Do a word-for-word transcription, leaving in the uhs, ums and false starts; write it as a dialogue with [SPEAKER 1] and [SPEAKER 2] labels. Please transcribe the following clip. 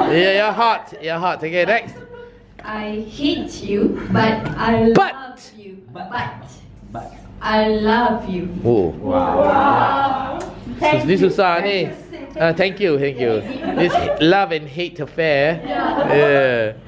[SPEAKER 1] Yeah, you're hot. You're hot. Okay, next.
[SPEAKER 2] I hate you, but I
[SPEAKER 1] But.
[SPEAKER 2] love you. But,
[SPEAKER 3] But.
[SPEAKER 2] I love you.
[SPEAKER 1] Oh.
[SPEAKER 3] Wow.
[SPEAKER 1] This this susah ni. Uh, thank you, thank you. This love and hate affair. Yeah.